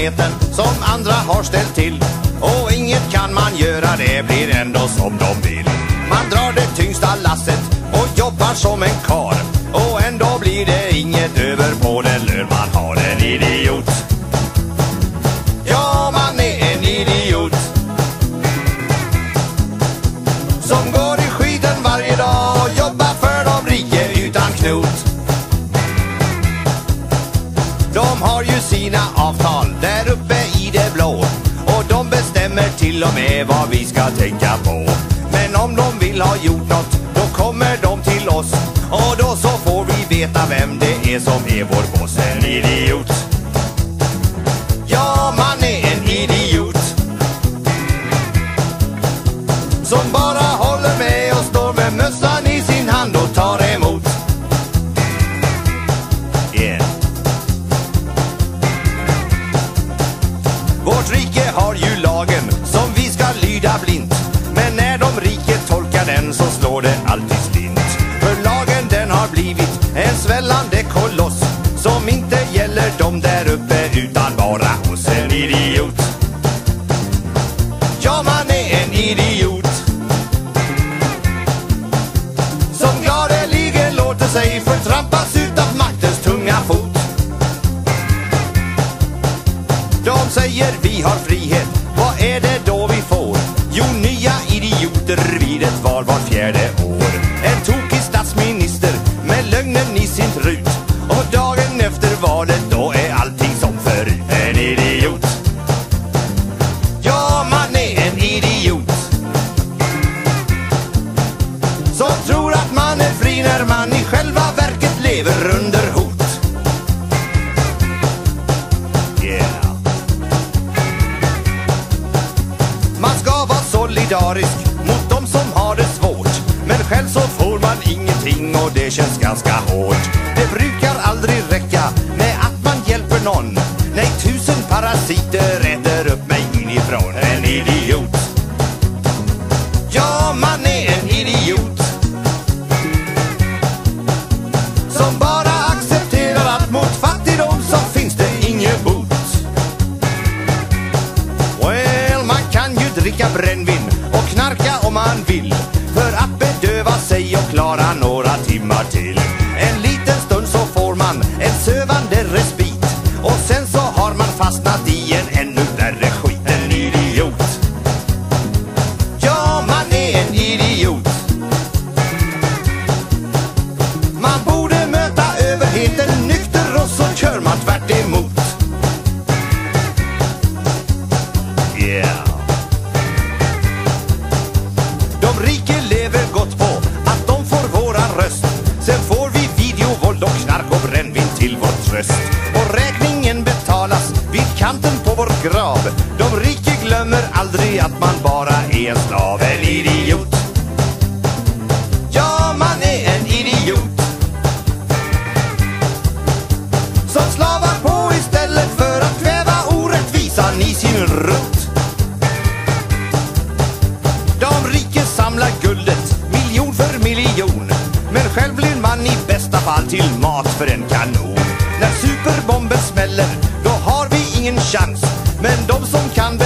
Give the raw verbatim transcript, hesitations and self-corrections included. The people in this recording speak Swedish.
planeten som andra har ställt till. Och inget kan man göra, det blir ändå som de vill. Man drar det tyngsta lasset och jobbar som en kar. Och ändå blir det inget över på den lön man har. En idiot. Ja, man är en idiot som går i skiten varje dag och jobbar för de rike utan knot. De har ju sina avtal där uppe i det blå, och de bestämmer till och med vad vi ska tänka på. Men om de vill ha gjort något, då kommer de till oss, och då så får vi veta vem det är som är vår boss. En idiot. Ja, man är en idiot som bara håller med och står med mössan i sin hand och tar emot. Yeah. Vårt rike har ju lagen som vi ska lyda blint, men när de rike tolkar den så slår det alltid slint. För lagen den har blivit en svällande koloss som inte gäller dem där uppe utan bara hos en idiot. Ja, man är en idiot som gladeligen låter sig förtrampas utav maktens tunga fot. De säger vi har frihet, vad är det då vi får? Jo, nya idioter vid ett val var fjärde år. En tokig statsminister med lögnen i sin trut, och dagen efter valet då är allting som förut. En idiot. Ja, man är en idiot som tror att man är fri när man i själva verket lever under hot. Yeah. Man ska vara solidarisk mot dem som har det svårt, men själv så får man ingenting och det känns ganska hårt. Det brukar aldrig räcka med att man hjälper någon. Nej, tusen parasiter äter upp mig inifrån. En idiot. Ja, man är en idiot som bara accepterar att mot fattigdom så finns det inget bot. Well, man kan ju dricka brännvin och knarka om man vill, för att bedöva sig och klara några timmar till. En liten stund så får man en sövande respit, och sen så har man fastnat i en ännu värre skit. En idiot. Ja, man är en idiot. Man borde möta överheten nykter, och så kör man tvärt emot. Yeah. De rike lever gott på att de får våran röst. Sen får vi videovåld och knark och brännvin till vår tröst. Och räkningen betalas vid kanten på vår grav. De rike glömmer aldrig att man bara är en slav. En idiot. Ja, man är en idiot som slavar på istället för att kväva orättvisan i sin rutt. De rike samlar guldet miljon för miljon, men själv blir man i bästa fall till mat för en kanon. När superbomben smäller, då har vi ingen chans, men de som kan